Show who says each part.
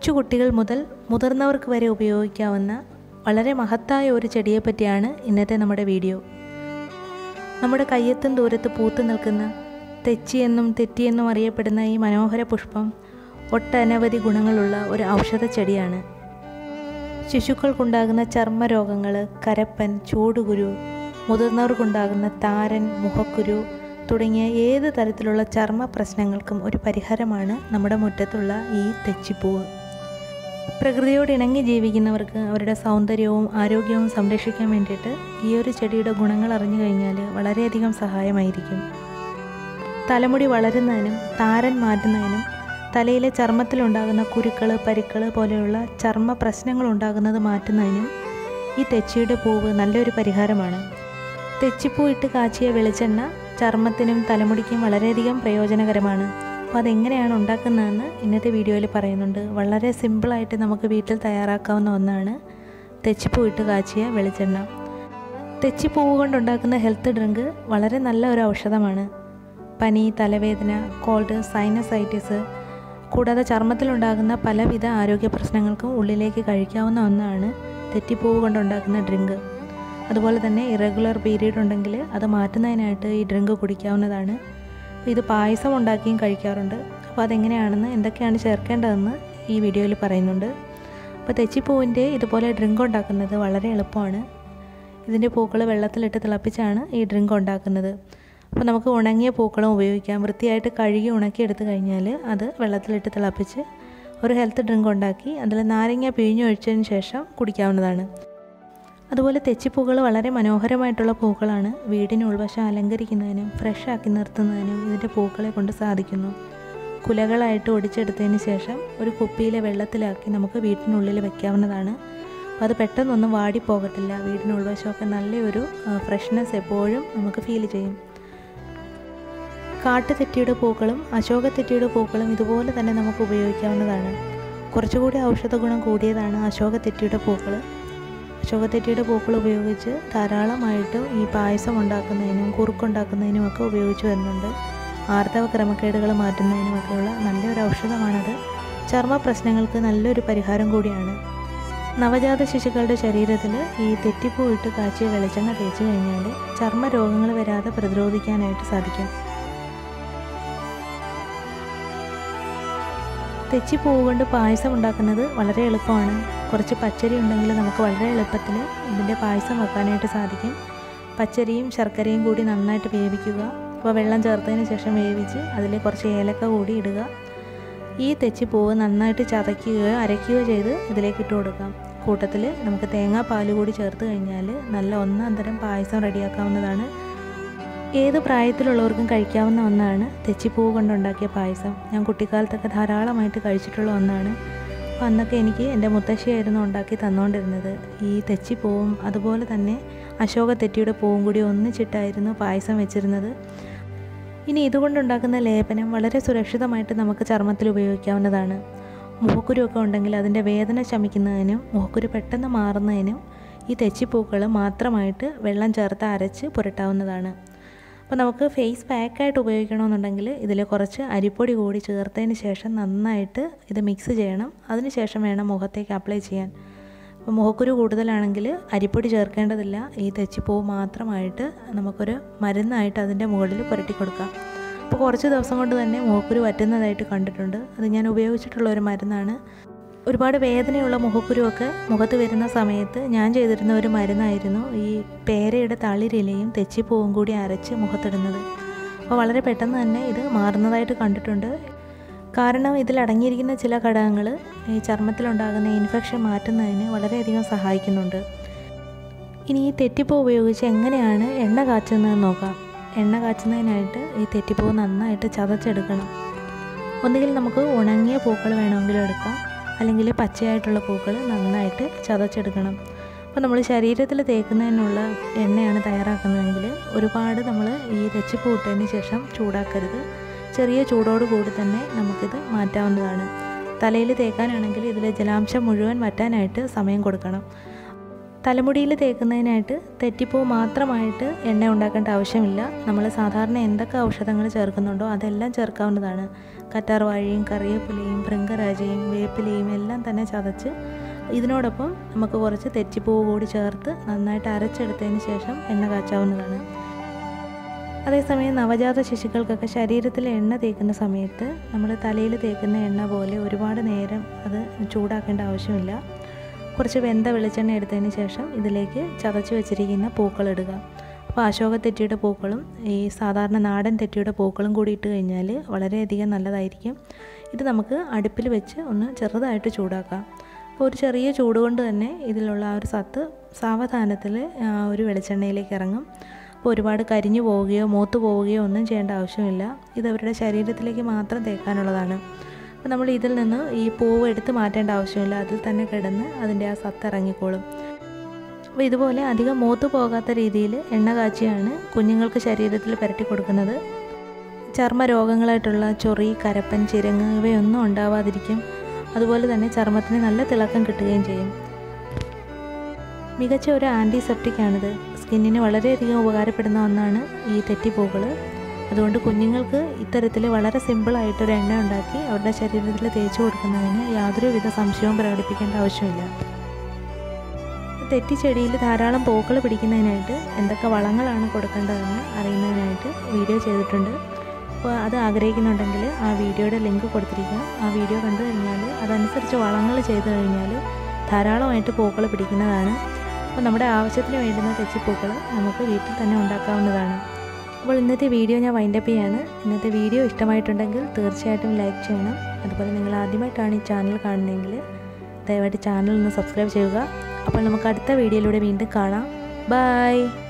Speaker 1: കൊച്ചു കുട്ടികൾ മുതൽ മുതിർന്നവർക്ക് വരെ ഉപയോഗിക്കാവുന്ന വളരെ മഹത്തായ ഒരു ചെടിയെപ്പറ്റിയാണ് ഇന്നത്തെ നമ്മുടെ വീഡിയോ. നമ്മുടെ കയ്യെത്തും ദൂരത്ത് പൂത്തു നിൽക്കുന്ന തെച്ചിയെന്നും തെറ്റിയെന്നും അറിയപ്പെടുന്ന ഈ മനോഹര പുഷ്പം ഒട്ടനവധി ഗുണങ്ങളുള്ള ഒരു ഔഷധ ചെടിയാണ്. ശിശുക്കൾക്കുണ്ടാകുന്ന ചർമ്മരോഗങ്ങൾ, കരപ്പൻ, ചൂടുകുരു, മുതിർന്നവർക്കുണ്ടാകുന്ന താരൻ, മുഖക്കുരു തുടങ്ങിയ ഏത് തരത്തിലുള്ള ചർമ്മ പ്രശ്നങ്ങൾക്കും ഒരു പരിഹാരമാണ് നമ്മുടെ മുറ്റത്തുള്ള ഈ തെച്ചിപ്പൂവ്. പ്രകൃതിയോട് ഇണങ്ങി ജീവിക്കുന്നവർക്ക് അവരുടെ സൗന്ദര്യവും ആരോഗ്യവും സംരക്ഷിക്കാൻ വേണ്ടിയിട്ട് ഈ ഒരു ചെടിയുടെ ഗുണങ്ങൾ അറിഞ്ഞു കഴിഞ്ഞാൽ വളരെയധികം സഹായമായിരിക്കും. തലമുടി വളരുന്നതിനും താരൻ മാറ്റുന്നതിനും തലയിലെ ചർമ്മത്തിലുണ്ടാകുന്ന കുരുക്കൾ, പരിക്കൾ പോലെയുള്ള ചർമ്മ പ്രശ്നങ്ങൾ ഉണ്ടാകുന്നത് മാറ്റുന്നതിനും ഈ തെച്ചിയുടെ പൂവ് നല്ലൊരു പരിഹാരമാണ്. തെച്ചിപ്പൂ ഇട്ട് കാച്ചിയ വെളിച്ചെണ്ണ ചർമ്മത്തിനും തലമുടിക്കും വളരെയധികം പ്രയോജനകരമാണ്. അപ്പോൾ അതെങ്ങനെയാണ് ഉണ്ടാക്കുന്നതെന്ന് ഇന്നത്തെ വീഡിയോയിൽ പറയുന്നുണ്ട്. വളരെ സിമ്പിളായിട്ട് നമുക്ക് വീട്ടിൽ തയ്യാറാക്കാവുന്ന ഒന്നാണ് തെച്ചിപ്പൂ ഇട്ട് കാച്ചിയ വെളിച്ചെണ്ണ. തെച്ചിപ്പൂവ് കൊണ്ടുണ്ടാക്കുന്ന ഹെൽത്ത് ഡ്രിങ്ക് വളരെ നല്ല ഒരു ഔഷധമാണ്. പനി, തലവേദന, കോൾഡ്, സൈനസൈറ്റിസ് കൂടാതെ ചർമ്മത്തിലുണ്ടാകുന്ന പലവിധ ആരോഗ്യ പ്രശ്നങ്ങൾക്കും ഉള്ളിലേക്ക് കഴിക്കാവുന്ന ഒന്നാണ് തെറ്റിപ്പൂവ് കൊണ്ടുണ്ടാക്കുന്ന ഡ്രിങ്ക്. അതുപോലെ തന്നെ ഇറഗുലർ പീരീഡ് ഉണ്ടെങ്കിൽ അത് മാറ്റുന്നതിനായിട്ട് ഈ ഡ്രിങ്ക് കുടിക്കാവുന്നതാണ്. ഇത് പായസം ഉണ്ടാക്കിയും കഴിക്കാറുണ്ട്. അപ്പോൾ അതെങ്ങനെയാണെന്ന്, എന്തൊക്കെയാണ് ചേർക്കേണ്ടതെന്ന് ഈ വീഡിയോയിൽ പറയുന്നുണ്ട്. അപ്പോൾ തെച്ചിപ്പൂവിൻ്റെ ഇതുപോലെ ഡ്രിങ്ക് ഉണ്ടാക്കുന്നത് വളരെ എളുപ്പമാണ്. ഇതിൻ്റെ പൂക്കൾ വെള്ളത്തിലിട്ട് തിളപ്പിച്ചാണ് ഈ ഡ്രിങ്ക് ഉണ്ടാക്കുന്നത്. അപ്പോൾ നമുക്ക് ഉണങ്ങിയ പൂക്കളും ഉപയോഗിക്കാം. വൃത്തിയായിട്ട് കഴുകി ഉണക്കിയെടുത്ത് കഴിഞ്ഞാൽ അത് വെള്ളത്തിലിട്ട് തിളപ്പിച്ച് ഒരു ഹെൽത്ത് ഡ്രിങ്ക് ഉണ്ടാക്കി അതിൽ നാരങ്ങ പിഴിഞ്ഞൊഴിച്ചതിന് ശേഷം കുടിക്കാവുന്നതാണ്. അതുപോലെ തെച്ചിപ്പൂക്കൾ വളരെ മനോഹരമായിട്ടുള്ള പൂക്കളാണ്. വീടിന് ഉൾവശം അലങ്കരിക്കുന്നതിനും ഫ്രഷ് ആക്കി നിർത്തുന്നതിനും ഇതിൻ്റെ പൂക്കളെ കൊണ്ട് സാധിക്കുന്നു. കുലകളായിട്ട് ഒടിച്ചെടുത്തതിന് ശേഷം ഒരു കുപ്പിയിലെ വെള്ളത്തിലാക്കി നമുക്ക് വീട്ടിനുള്ളിൽ വെക്കാവുന്നതാണ്. അപ്പോൾ അത് പെട്ടെന്നൊന്നും വാടിപ്പോകത്തില്ല. വീടിന് ഉൾവശമൊക്കെ നല്ലൊരു ഫ്രഷ്നെസ് എപ്പോഴും നമുക്ക് ഫീൽ ചെയ്യും. കാട്ടുതെറ്റിയുടെ പൂക്കളും അശോകത്തെറ്റിയുടെ പൂക്കളും ഇതുപോലെ തന്നെ നമുക്ക് ഉപയോഗിക്കാവുന്നതാണ്. കുറച്ചുകൂടി ഔഷധ ഗുണം കൂടിയതാണ് അശോകത്തെറ്റിയുടെ പൂക്കൾ. അശോകത്തെറ്റിയുടെ പൂക്കൾ ഉപയോഗിച്ച് ധാരാളമായിട്ട് ഈ പായസം ഉണ്ടാക്കുന്നതിനും കുറുക്കുണ്ടാക്കുന്നതിനുമൊക്കെ ഉപയോഗിച്ച് വരുന്നുണ്ട്. ആർത്തവ ക്രമക്കേടുകൾ മാറ്റുന്നതിനുമൊക്കെയുള്ള നല്ലൊരു ഔഷധമാണത്. ചർമ്മ പ്രശ്നങ്ങൾക്ക് നല്ലൊരു പരിഹാരം കൂടിയാണ്. നവജാത ശിശുക്കളുടെ ശരീരത്തിൽ ഈ തെറ്റിപ്പൂ ഇട്ട് കാച്ചിയ വെളിച്ചെണ്ണ തേച്ച് കഴിഞ്ഞാൽ ചർമ്മ രോഗങ്ങൾ വരാതെ പ്രതിരോധിക്കാനായിട്ട് സാധിക്കും. തെച്ചിപ്പൂവ് കൊണ്ട് പായസം ഉണ്ടാക്കുന്നത് വളരെ എളുപ്പമാണ്. കുറച്ച് പച്ചരി ഉണ്ടെങ്കിൽ നമുക്ക് വളരെ എളുപ്പത്തിൽ ഇതിൻ്റെ പായസം വെക്കാനായിട്ട് സാധിക്കും. പച്ചരിയും ശർക്കരയും കൂടി നന്നായിട്ട് വേവിക്കുക. അപ്പോൾ വെള്ളം ചേർത്തതിന് ശേഷം വേവിച്ച് അതിൽ കുറച്ച് ഏലക്ക കൂടി ഇടുക. ഈ തെച്ചിപ്പൂവ് നന്നായിട്ട് ചതയ്ക്കുകയോ അരയ്ക്കുകയോ ചെയ്ത് ഇതിലേക്ക് ഇട്ട് കൊടുക്കാം. കൂട്ടത്തിൽ നമുക്ക് തേങ്ങാപ്പാൽ കൂടി ചേർത്ത് കഴിഞ്ഞാൽ നല്ല ഒന്നാം തരം പായസം റെഡിയാക്കാവുന്നതാണ്. ഏത് പ്രായത്തിലുള്ളവർക്കും കഴിക്കാവുന്ന ഒന്നാണ് തെച്ചിപ്പൂവ് കൊണ്ടുണ്ടാക്കിയ പായസം. ഞാൻ കുട്ടിക്കാലത്തൊക്കെ ധാരാളമായിട്ട് കഴിച്ചിട്ടുള്ള ഒന്നാണ്. അപ്പോൾ അന്നൊക്കെ എനിക്ക് എൻ്റെ മുത്തശ്ശിയായിരുന്നു ഉണ്ടാക്കി തന്നുകൊണ്ടിരുന്നത്. ഈ തെച്ചിപ്പൂവും അതുപോലെ തന്നെ അശോകത്തെറ്റിയുടെ പൂവും കൂടി ഒന്നിച്ചിട്ടായിരുന്നു പായസം വെച്ചിരുന്നത്. ഇനി ഇതുകൊണ്ടുണ്ടാക്കുന്ന ലേപനം വളരെ സുരക്ഷിതമായിട്ട് നമുക്ക് ചർമ്മത്തിൽ ഉപയോഗിക്കാവുന്നതാണ്. മുഖക്കുരുവൊക്കെ ഉണ്ടെങ്കിൽ അതിൻ്റെ വേദന ശമിക്കുന്നതിനും മുഖക്കുരു പെട്ടെന്ന് മാറുന്നതിനും ഈ തെച്ചിപ്പൂക്കൾ മാത്രമായിട്ട് വെള്ളം ചേർത്ത് അരച്ച് പുരട്ടാവുന്നതാണ്. അപ്പോൾ നമുക്ക് ഫേസ് പാക്കായിട്ട് ഉപയോഗിക്കണമെന്നുണ്ടെങ്കിൽ ഇതിൽ കുറച്ച് അരിപ്പൊടി കൂടി ചേർത്തതിന് ശേഷം നന്നായിട്ട് ഇത് മിക്സ് ചെയ്യണം. അതിന് ശേഷം വേണം മുഖത്തേക്ക് അപ്ലൈ ചെയ്യാൻ. അപ്പോൾ മുഖക്കുരു കൂടുതലാണെങ്കിൽ അരിപ്പൊടി ചേർക്കേണ്ടതില്ല. ഈ തെച്ചിപ്പൂവ് മാത്രമായിട്ട് നമുക്കൊരു മരുന്നായിട്ട് അതിൻ്റെ മുകളിൽ പുരട്ടി കൊടുക്കാം. അപ്പോൾ കുറച്ച് ദിവസം കൊണ്ട് തന്നെ മുഖക്കുരു വറ്റുന്നതായിട്ട് കണ്ടിട്ടുണ്ട്. അത് ഞാൻ ഉപയോഗിച്ചിട്ടുള്ള ഒരു മരുന്നാണ്. ഒരുപാട് വേദനയുള്ള മുഖക്കുരുവൊക്കെ മുഖത്ത് വരുന്ന സമയത്ത് ഞാൻ ചെയ്തിരുന്ന ഒരു മരുന്നായിരുന്നു ഈ പേരയുടെ തളിരിലയും തെച്ചിപ്പൂവും കൂടി അരച്ച് മുഖത്തിടുന്നത്. അപ്പോൾ വളരെ പെട്ടെന്ന് തന്നെ ഇത് മാറുന്നതായിട്ട് കണ്ടിട്ടുണ്ട്. കാരണം ഇതിലടങ്ങിയിരിക്കുന്ന ചില ഘടകങ്ങൾ ഈ ചർമ്മത്തിലുണ്ടാകുന്ന ഇൻഫെക്ഷൻ മാറ്റുന്നതിന് വളരെയധികം സഹായിക്കുന്നുണ്ട്. ഇനി ഈ തെറ്റിപ്പൂ ഉപയോഗിച്ച് എങ്ങനെയാണ് എണ്ണ കാച്ചുന്നതെന്ന് നോക്കാം. എണ്ണ കാച്ചുന്നതിനായിട്ട് ഈ തെറ്റിപ്പൂ നന്നായിട്ട് ചതച്ചെടുക്കണം. ഒന്നുകിൽ നമുക്ക് ഉണങ്ങിയ പൂക്കൾ വേണമെങ്കിലും എടുക്കാം, അല്ലെങ്കിൽ പച്ചയായിട്ടുള്ള പൂക്കൾ നന്നായിട്ട് ചതച്ചെടുക്കണം. അപ്പോൾ നമ്മൾ ശരീരത്തിൽ തേക്കുന്നതിനുള്ള എണ്ണയാണ് തയ്യാറാക്കുന്നതെങ്കിൽ ഒരുപാട് നമ്മൾ ഈ തെച്ചിപ്പൂ ഇട്ടതിന് ശേഷം ചൂടാക്കരുത്. ചെറിയ ചൂടോട് കൂടി തന്നെ നമുക്കിത് മാറ്റാവുന്നതാണ്. തലയിൽ തേക്കാനാണെങ്കിൽ ഇതിൽ ജലാംശം മുഴുവൻ വറ്റാനായിട്ട് സമയം കൊടുക്കണം. തലമുടിയിൽ തേക്കുന്നതിനായിട്ട് തെറ്റിപ്പൂ മാത്രമായിട്ട് എണ്ണ ഉണ്ടാക്കേണ്ട ആവശ്യമില്ല. നമ്മൾ സാധാരണ എന്തൊക്കെ ഔഷധങ്ങൾ ചേർക്കുന്നുണ്ടോ അതെല്ലാം ചേർക്കാവുന്നതാണ്. കറ്റാർവാഴയും കറിവേപ്പിലയും ഭൃംഗരാജയും വേപ്പിലയും എല്ലാം തന്നെ ചതച്ച് ഇതിനോടൊപ്പം നമുക്ക് കുറച്ച് തെറ്റിപ്പൂവ് കൂടി ചേർത്ത് നന്നായിട്ട് അരച്ചെടുത്തതിന് ശേഷം എണ്ണ കാച്ചാവുന്നതാണ്. അതേസമയം നവജാത ശിശുക്കൾക്കൊക്കെ ശരീരത്തിൽ എണ്ണ തേക്കുന്ന സമയത്ത് നമ്മൾ തലയിൽ തേക്കുന്ന എണ്ണ പോലെ ഒരുപാട് നേരം അത് ചൂടാക്കേണ്ട ആവശ്യമില്ല. കുറച്ച് വെന്ത വെളിച്ചെണ്ണ എടുത്തതിന് ശേഷം ഇതിലേക്ക് ചതച്ച് വെച്ചിരിക്കുന്ന പൂക്കളിടുക. അപ്പോൾ അശോകത്തെറ്റിയുടെ പൂക്കളും ഈ സാധാരണ നാടൻ തെറ്റിയുടെ പൂക്കളും കൂടി ഇട്ട് കഴിഞ്ഞാൽ വളരെയധികം നല്ലതായിരിക്കും. ഇത് നമുക്ക് അടുപ്പിൽ വെച്ച് ഒന്ന് ചെറുതായിട്ട് ചൂടാക്കാം. അപ്പോൾ ഒരു ചെറിയ ചൂട് കൊണ്ട് തന്നെ ഇതിലുള്ള ആ ഒരു സത്ത് സാവധാനത്തിൽ ഒരു വെളിച്ചെണ്ണയിലേക്ക് ഇറങ്ങും. അപ്പോൾ ഒരുപാട് കരിഞ്ഞു പോവുകയോ മൂത്ത് പോവുകയോ ഒന്നും ചെയ്യേണ്ട ആവശ്യമില്ല. ഇത് അവരുടെ ശരീരത്തിലേക്ക് മാത്രം തേക്കാനുള്ളതാണ്. അപ്പോൾ നമ്മൾ ഇതിൽ നിന്ന് ഈ പൂവ് എടുത്ത് മാറ്റേണ്ട ആവശ്യമില്ല. അതിൽ തന്നെ കിടന്ന് അതിൻ്റെ ആ സത്ത് ഇറങ്ങിക്കോളും. അപ്പോൾ ഇതുപോലെ അധികം മൂത്ത് പോകാത്ത രീതിയിൽ എണ്ണ കാച്ചിയാണ് കുഞ്ഞുങ്ങൾക്ക് ശരീരത്തിൽ പുരട്ടി കൊടുക്കുന്നത്. ചർമ്മ രോഗങ്ങളായിട്ടുള്ള ചൊറി, കരപ്പൻ, ചിരങ്ങ് ഇവയൊന്നും ഉണ്ടാവാതിരിക്കും. അതുപോലെ തന്നെ ചർമ്മത്തിന് നല്ല തിളക്കം കിട്ടുകയും ചെയ്യും. മികച്ച ഒരു ആൻറ്റിസെപ്റ്റിക്കാണിത്. സ്കിന്നിന് വളരെയധികം ഉപകാരപ്പെടുന്ന ഒന്നാണ് ഈ തെറ്റിപ്പൂക്കൾ. അതുകൊണ്ട് കുഞ്ഞുങ്ങൾക്ക് ഇത്തരത്തിൽ വളരെ സിമ്പിളായിട്ടൊരു എണ്ണ ഉണ്ടാക്കി അവരുടെ ശരീരത്തിൽ തേച്ച് കൊടുക്കുന്നതിന് യാതൊരുവിധ സംശയവും പ്രകടിപ്പിക്കേണ്ട ആവശ്യമില്ല. തെറ്റിച്ചെടിയിൽ ധാരാളം പൂക്കൾ പിടിക്കുന്നതിനായിട്ട് എന്തൊക്കെ വളങ്ങളാണ് കൊടുക്കേണ്ടതെന്ന് അറിയുന്നതിനായിട്ട് വീഡിയോ ചെയ്തിട്ടുണ്ട്. അപ്പോൾ അത് ആഗ്രഹിക്കുന്നുണ്ടെങ്കിൽ ആ വീഡിയോയുടെ ലിങ്ക് കൊടുത്തിരിക്കാം. ആ വീഡിയോ കണ്ടു കഴിഞ്ഞാൽ അതനുസരിച്ച് വളങ്ങൾ ചെയ്ത് കഴിഞ്ഞാൽ ധാരാളമായിട്ട് പൂക്കൾ പിടിക്കുന്നതാണ്. അപ്പോൾ നമ്മുടെ ആവശ്യത്തിന് വേണ്ടുന്ന തെച്ചിപ്പൂക്കൾ നമുക്ക് വീട്ടിൽ തന്നെ ഉണ്ടാക്കാവുന്നതാണ്. അപ്പോൾ ഇന്നത്തെ വീഡിയോ ഞാൻ വൈൻഡപ്പ് ചെയ്യാണ്. ഇന്നത്തെ വീഡിയോ ഇഷ്ടമായിട്ടുണ്ടെങ്കിൽ തീർച്ചയായിട്ടും ലൈക്ക് ചെയ്യണം. അതുപോലെ നിങ്ങൾ ആദ്യമായിട്ടാണ് ഈ ചാനൽ കാണുന്നതെങ്കിൽ ദയവായിട്ട് ചാനൽ ഒന്ന് സബ്സ്ക്രൈബ് ചെയ്യുക. അപ്പോൾ നമുക്ക് അടുത്ത വീഡിയോയിലൂടെ വീണ്ടും കാണാം. ബൈ.